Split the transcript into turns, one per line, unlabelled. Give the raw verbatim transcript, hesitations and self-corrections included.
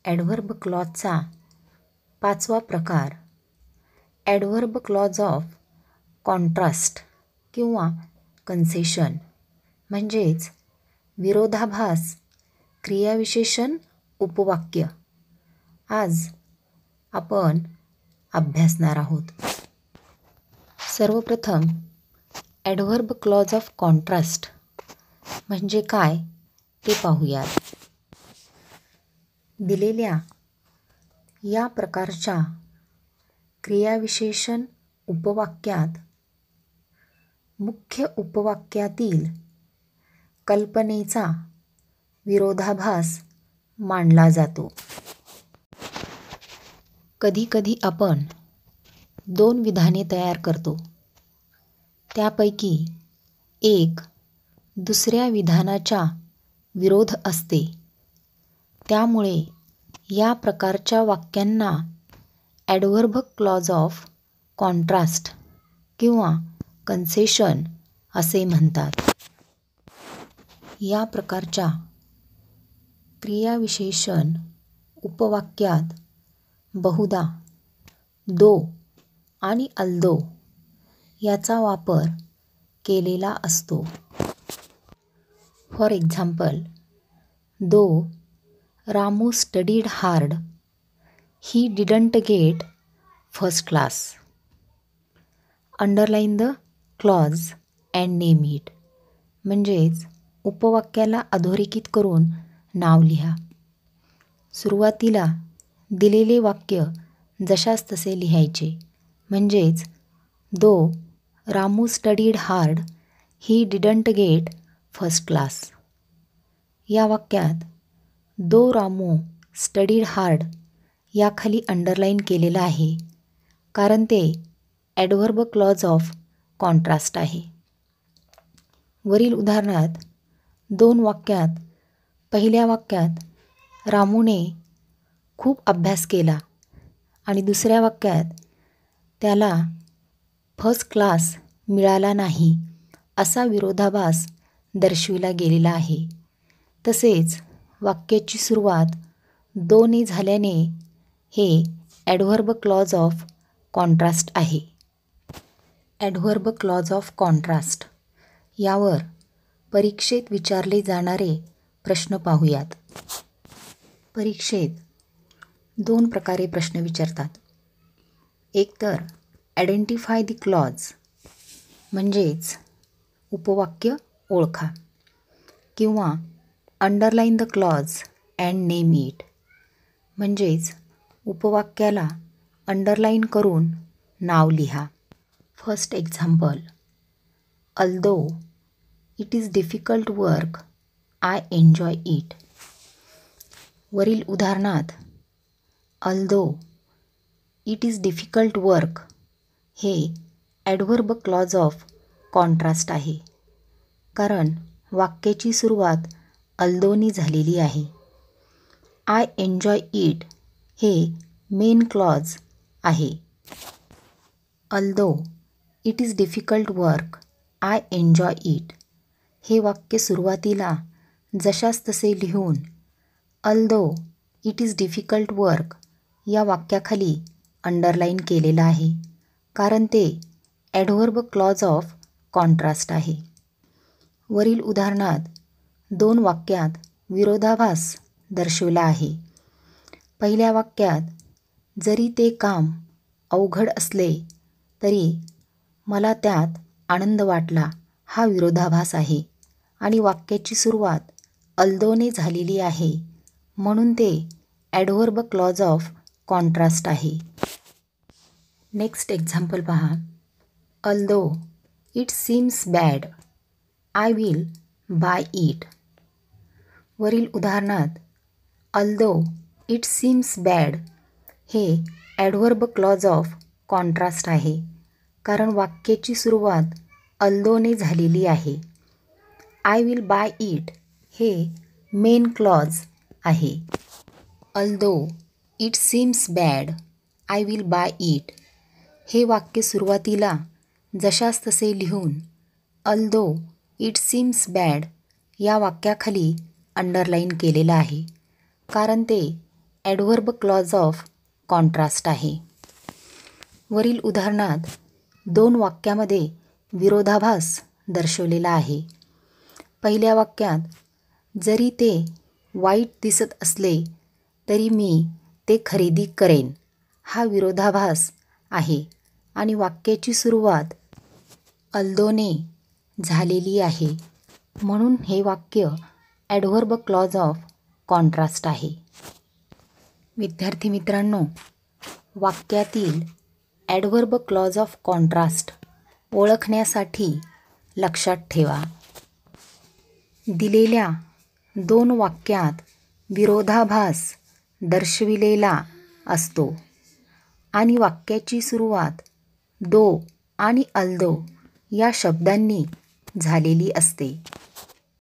Adverb क्लॉजचा पाचवा प्रकार ॲडव्हर्ब क्लॉज ऑफ कॉन्ट्रास्ट किंवा कन्सेशन म्हणजेच विरोधाभास क्रियाविशेषण उपवाक्य आज आपण अभ्यासणार आहोत. सर्वप्रथम ॲडव्हर्ब क्लॉज ऑफ कॉन्ट्रास्ट म्हणजे काय ते पाहूयात. दिलेल्या या प्रकारच्या क्रियाविशेषण उपवाक्यात मुख्य उपवाक्यातील कल्पनेचा विरोधाभास मांडला जातो. कधीकधी आपण दोन विधाने तयार करतो. त्यापैकी एक दुसऱ्या विधानाच्या विरोध असते. त्यामुळे या प्रकारच्या वाक्यांना ॲडव्हर्ब क्लॉज ऑफ कॉन्ट्रास्ट किंवा कन्सेशन असे म्हणतात. या प्रकारच्या क्रियाविशेषण उपवाक्यात बहुधा दो आणि अल्दो याचा वापर केलेला असतो. For example, though Ramu studied hard, he didn't get first class. Underline the clause and name it म्हणजेच उपवाक्याला अधोरेखित करून नाव लिहा. सुरुवातीला दिलेले वाक्य जशास तसे लिहायचे म्हणजेच though Ramu studied hard, he didn't get first class. या वाक्यात दो रामू स्टडीड हार्ड याखाली अंडरलाईन केलेलं आहे कारण ते ॲडव्हर्ब क्लॉज ऑफ कॉन्ट्रास्ट आहे. वरील उदाहरणात दोन वाक्यात पहिल्या वाक्यात रामूने खूप अभ्यास केला आणि दुसऱ्या वाक्यात त्याला फर्स्ट क्लास मिळाला नाही असा विरोधाभास दर्शविला गेलेला आहे. तसेच वाक्याची सुरुवात दोने झाल्याने हे ॲडव्हर्ब क्लॉज ऑफ कॉन्ट्रास्ट आहे. ॲडव्हर्ब क्लॉज ऑफ कॉन्ट्रास्ट यावर परीक्षेत विचारले जाणारे प्रश्न पाहूयात. परीक्षेत दोन प्रकारे प्रश्न विचारतात. एक तर आयडेंटिफाय द क्लॉज म्हणजेच उपवाक्य ओळखा किंवा underline the clause and name it म्हणजेच उपवाक्याला अंडरलाईन करून नाव लिहा. First example, although it is difficult work I enjoy it. वरील उदाहरणात although it is difficult work हे ॲडव्हर्ब क्लॉज ऑफ कॉन्ट्रास्ट आहे कारण वाक्याची सुरुवात अल्दोनी झालेली आहे. आय एन्जॉय इट हे मेन क्लॉज आहे. Although it is difficult work I enjoy it हे वाक्य सुरुवातीला जशास तसे लिहून although it is difficult work या वाक्याखाली अंडरलाईन केलेलं आहे कारण ते ॲडव्हर्ब क्लॉज ऑफ कॉन्ट्रास्ट आहे. वरील उदाहरणात दोन वाक्यात विरोधाभास दर्शविला आहे. पहिल्या वाक्यात जरी ते काम अवघड असले तरी मला त्यात आनंद वाटला हा विरोधाभास आहे आणि वाक्याची सुरुवात अल्दोने झालेली आहे म्हणून ते ॲडव्हर्ब क्लॉज ऑफ कॉन्ट्रास्ट आहे. नेक्स्ट एक्झाम्पल पहा. Although it seems bad I will buy it. वरील उदाहरणात अल्दो इट सीम्स बॅड हे ॲडव्हर्ब क्लॉज ऑफ कॉन्ट्रास्ट आहे कारण वाक्याची सुरुवात अल्दोने झालेली आहे. आय विल बाय इट हे मेन क्लॉज आहे. Although it seems bad I will buy it हे वाक्य सुरुवातीला जशास तसे लिहून अल्दो इट सीम्स बॅड या वाक्याखाली अंडरलाईन केलेलं आहे कारण ते ॲडव्हर्ब क्लॉज ऑफ कॉन्ट्रास्ट आहे. वरील उदाहरणात दोन वाक्यामध्ये विरोधाभास दर्शवलेला आहे. पहिल्या वाक्यात जरी ते वाईट दिसत असले तरी मी ते खरेदी करेन हा विरोधाभास आहे आणि वाक्याची सुरुवात अल्दोने झालेली आहे, म्हणून हे वाक्य ॲडव्हर्ब क्लॉज ऑफ कॉन्ट्रास्ट आहे. विद्यार्थी मित्रांनो, वाक्यातील ॲडव्हर्ब क्लॉज ऑफ कॉन्ट्रास्ट ओळखण्यासाठी लक्षात ठेवा. दिलेल्या दोन वाक्यात विरोधाभास दर्शविलेला असतो आणि वाक्याची सुरुवात दो आणि अल्दो या शब्दांनी झालेली असते.